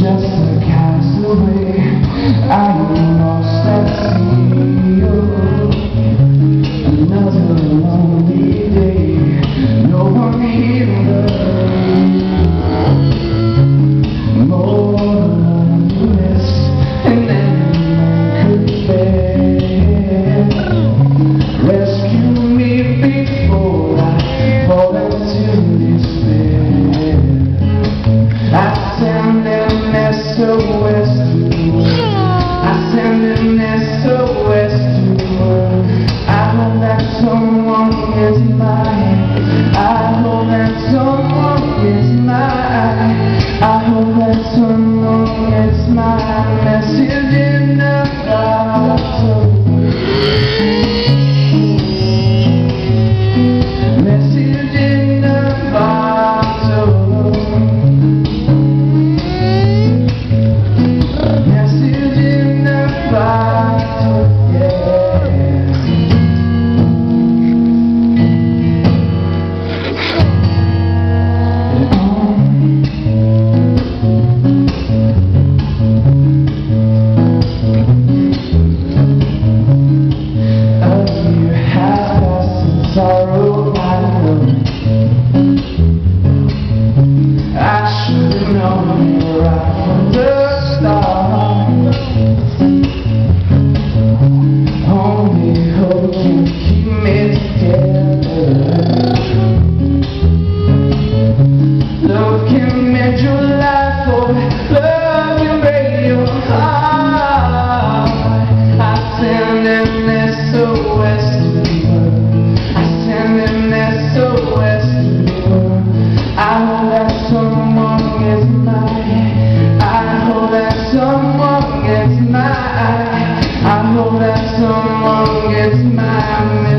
just a castaway. I am lost at sea. Another lonely day. No one here more loneliness than anyone could bear. Rescue me before I fall into despair. I send an SOS to the world. I send an SOS to the world. I hope that someone gets mine. I hope that someone gets mine. I hope that someone gets my message in the bottle. Message in the bottle. Message in the bottle, yeah. A year has passed in sorrow, I know. I should have known you right from the start. Only hope can keep me together. Love can mend your life, or love can break your heart. I send an SOS to the world. I send an SOS to the world. I hope that someone gets mine. I hope that someone gets mine. I hope that someone gets mine.